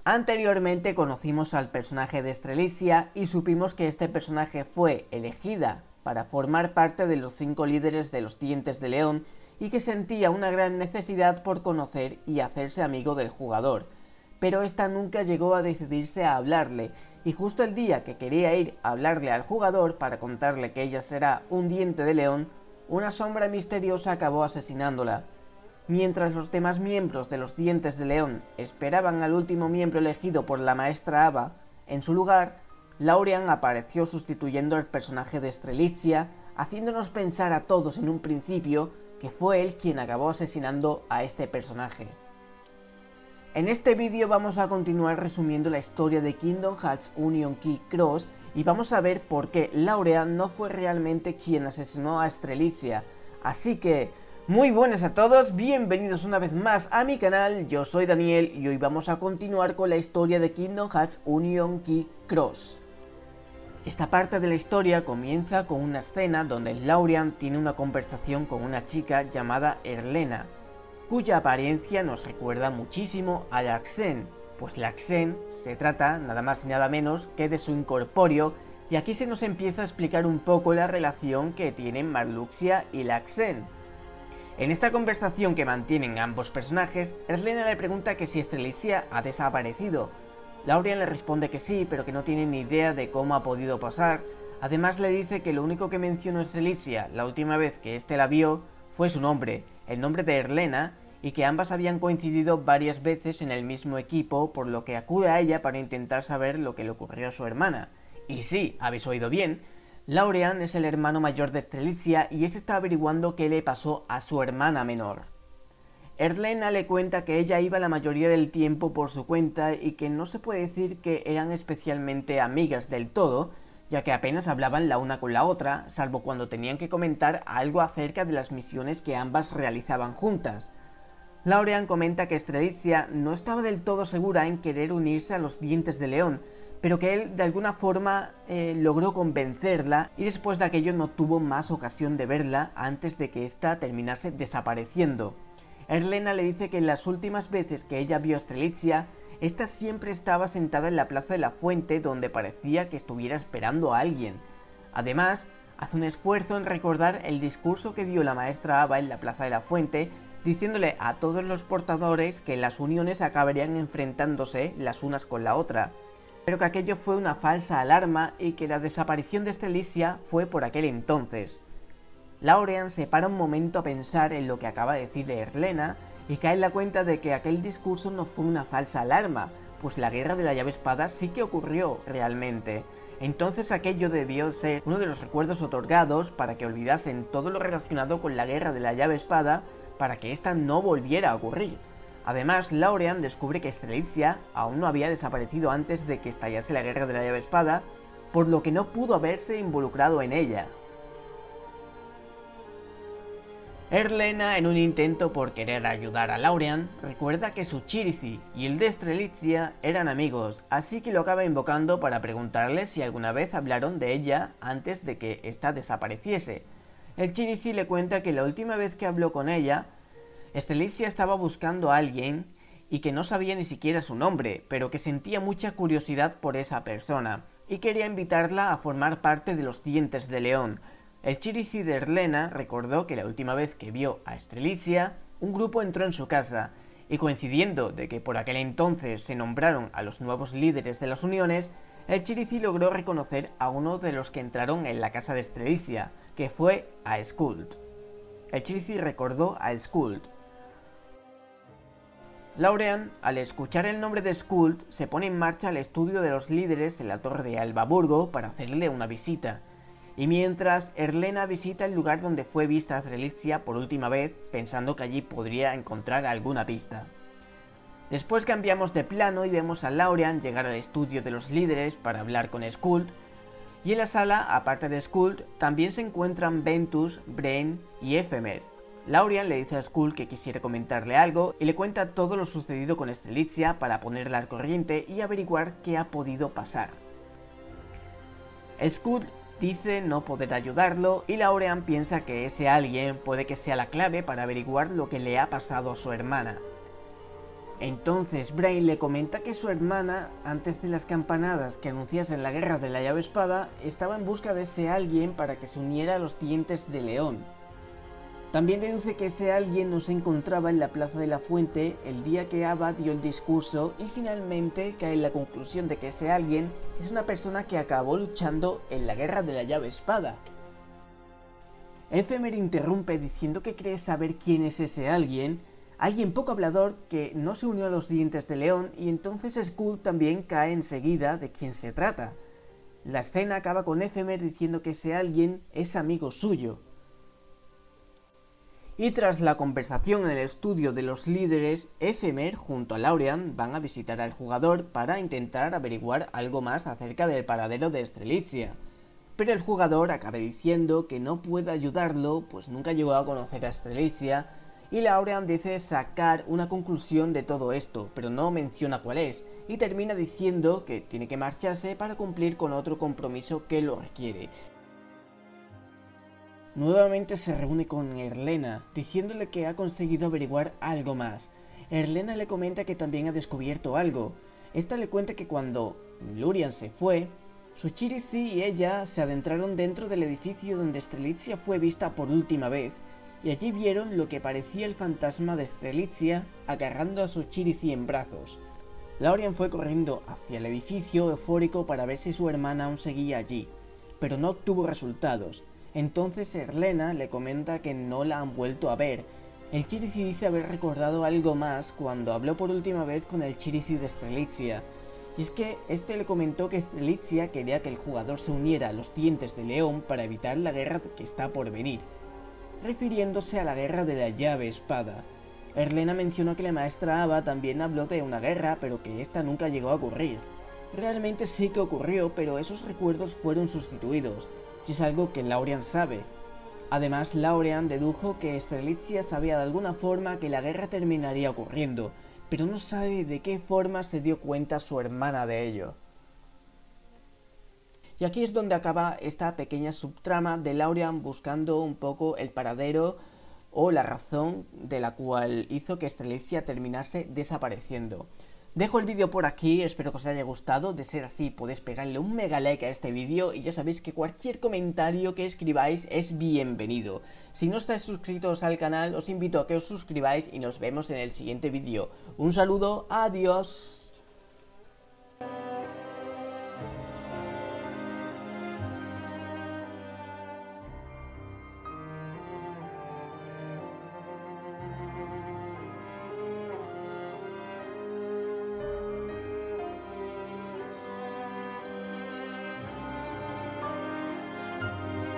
Anteriormente conocimos al personaje de Strelitzia y supimos que este personaje fue elegida para formar parte de los 5 líderes de los Dientes de León y que sentía una gran necesidad por conocer y hacerse amigo del jugador, pero esta nunca llegó a decidirse a hablarle, y justo el día que quería ir a hablarle al jugador para contarle que ella será un Diente de León, una sombra misteriosa acabó asesinándola. Mientras los demás miembros de los Dientes de León esperaban al último miembro elegido por la maestra Ava, en su lugar, Laurian apareció sustituyendo al personaje de Strelitzia, haciéndonos pensar a todos en un principio que fue él quien acabó asesinando a este personaje. En este vídeo vamos a continuar resumiendo la historia de Kingdom Hearts Union Key Cross y vamos a ver por qué Laurian no fue realmente quien asesinó a Strelitzia, así que muy buenas a todos, bienvenidos una vez más a mi canal, yo soy Daniel y hoy vamos a continuar con la historia de Kingdom Hearts Union Key Cross. Esta parte de la historia comienza con una escena donde Laurian tiene una conversación con una chica llamada Erlena, cuya apariencia nos recuerda muchísimo a Laxen, pues Laxen se trata nada más y nada menos que de su incorpóreo, y aquí se nos empieza a explicar un poco la relación que tienen Marluxia y Laxen. En esta conversación que mantienen ambos personajes, Erlena le pregunta que si Strelitzia ha desaparecido. Laurian le responde que sí, pero que no tiene ni idea de cómo ha podido pasar. Además le dice que lo único que mencionó Strelitzia la última vez que éste la vio fue su nombre, el nombre de Erlena, y que ambas habían coincidido varias veces en el mismo equipo, por lo que acude a ella para intentar saber lo que le ocurrió a su hermana. Y sí, habéis oído bien, Laurian es el hermano mayor de Strelitzia y este está averiguando qué le pasó a su hermana menor. Erlena le cuenta que ella iba la mayoría del tiempo por su cuenta y que no se puede decir que eran especialmente amigas del todo, ya que apenas hablaban la una con la otra, salvo cuando tenían que comentar algo acerca de las misiones que ambas realizaban juntas. Laurian comenta que Strelitzia no estaba del todo segura en querer unirse a los Dientes de León, pero que él de alguna forma logró convencerla y después de aquello no tuvo más ocasión de verla antes de que ésta terminase desapareciendo. Erlena le dice que en las últimas veces que ella vio a Strelitzia, ésta siempre estaba sentada en la plaza de la fuente donde parecía que estuviera esperando a alguien. Además, hace un esfuerzo en recordar el discurso que dio la maestra Ava en la plaza de la fuente, diciéndole a todos los portadores que las uniones acabarían enfrentándose las unas con la otra, pero que aquello fue una falsa alarma y que la desaparición de Strelitzia fue por aquel entonces. Laurian se para un momento a pensar en lo que acaba de decirle Erlena y cae en la cuenta de que aquel discurso no fue una falsa alarma, pues la guerra de la llave espada sí que ocurrió realmente. Entonces aquello debió ser uno de los recuerdos otorgados para que olvidasen todo lo relacionado con la guerra de la llave espada para que ésta no volviera a ocurrir. Además, Laurian descubre que Strelitzia aún no había desaparecido antes de que estallase la guerra de la llave espada, por lo que no pudo haberse involucrado en ella. Erlena, en un intento por querer ayudar a Laurian, recuerda que su Chirizi y el de Strelitzia eran amigos, así que lo acaba invocando para preguntarle si alguna vez hablaron de ella antes de que ésta desapareciese. El Chirizi le cuenta que la última vez que habló con ella, Strelitzia estaba buscando a alguien y que no sabía ni siquiera su nombre, pero que sentía mucha curiosidad por esa persona y quería invitarla a formar parte de los Dientes de León. El Chirizi de Erlena recordó que la última vez que vio a Strelitzia, un grupo entró en su casa y coincidiendo de que por aquel entonces se nombraron a los nuevos líderes de las uniones, el Chirizi logró reconocer a uno de los que entraron en la casa de Strelitzia, que fue a Skuld. El Chirizi recordó a Skuld. Laurian, al escuchar el nombre de Skuld, se pone en marcha al estudio de los líderes en la torre de Albaburgo para hacerle una visita. Y mientras, Erlena visita el lugar donde fue vista Strelitzia por última vez, pensando que allí podría encontrar alguna pista. Después cambiamos de plano y vemos a Laurian llegar al estudio de los líderes para hablar con Skuld, y en la sala, aparte de Skuld, también se encuentran Ventus, Brain y Ephemer. Laurian le dice a Skuld que quisiera comentarle algo y le cuenta todo lo sucedido con Strelitzia para ponerla al corriente y averiguar qué ha podido pasar. Skuld dice no poder ayudarlo y Laurian piensa que ese alguien puede que sea la clave para averiguar lo que le ha pasado a su hermana. Entonces Brain le comenta que su hermana, antes de las campanadas que anunciasen la guerra de la llave espada, estaba en busca de ese alguien para que se uniera a los dientes de león. También deduce que ese alguien no se encontraba en la Plaza de la Fuente el día que Ava dio el discurso y finalmente cae en la conclusión de que ese alguien es una persona que acabó luchando en la guerra de la llave espada. Ephemer interrumpe diciendo que cree saber quién es ese alguien poco hablador que no se unió a los dientes de león, y entonces Skull también cae enseguida de quién se trata. La escena acaba con Ephemer diciendo que ese alguien es amigo suyo. Y tras la conversación en el estudio de los líderes, Ephemer junto a Laurian van a visitar al jugador para intentar averiguar algo más acerca del paradero de Strelitzia. Pero el jugador acaba diciendo que no puede ayudarlo, pues nunca llegó a conocer a Strelitzia, y Laurian dice sacar una conclusión de todo esto, pero no menciona cuál es, y termina diciendo que tiene que marcharse para cumplir con otro compromiso que lo requiere. Nuevamente se reúne con Erlena, diciéndole que ha conseguido averiguar algo más. Erlena le comenta que también ha descubierto algo. Esta le cuenta que cuando Lurian se fue, Suchirizi y ella se adentraron dentro del edificio donde Strelitzia fue vista por última vez, y allí vieron lo que parecía el fantasma de Strelitzia agarrando a Suchirizi en brazos. Laurian fue corriendo hacia el edificio eufórico para ver si su hermana aún seguía allí, pero no obtuvo resultados. Entonces Erlena le comenta que no la han vuelto a ver. El Chirici dice haber recordado algo más cuando habló por última vez con el Chirici de Strelitzia, y es que este le comentó que Strelitzia quería que el jugador se uniera a los dientes de león para evitar la guerra que está por venir, refiriéndose a la guerra de la llave espada. Erlena mencionó que la maestra Ava también habló de una guerra, pero que esta nunca llegó a ocurrir. Realmente sí que ocurrió, pero esos recuerdos fueron sustituidos, y es algo que Laurian sabe. Además, Laurian dedujo que Strelitzia sabía de alguna forma que la guerra terminaría ocurriendo, pero no sabe de qué forma se dio cuenta su hermana de ello. Y aquí es donde acaba esta pequeña subtrama de Laurian buscando un poco el paradero o la razón de la cual hizo que Strelitzia terminase desapareciendo. Dejo el vídeo por aquí, espero que os haya gustado. De ser así podéis pegarle un mega like a este vídeo y ya sabéis que cualquier comentario que escribáis es bienvenido. Si no estáis suscritos al canal os invito a que os suscribáis y nos vemos en el siguiente vídeo. Un saludo, adiós.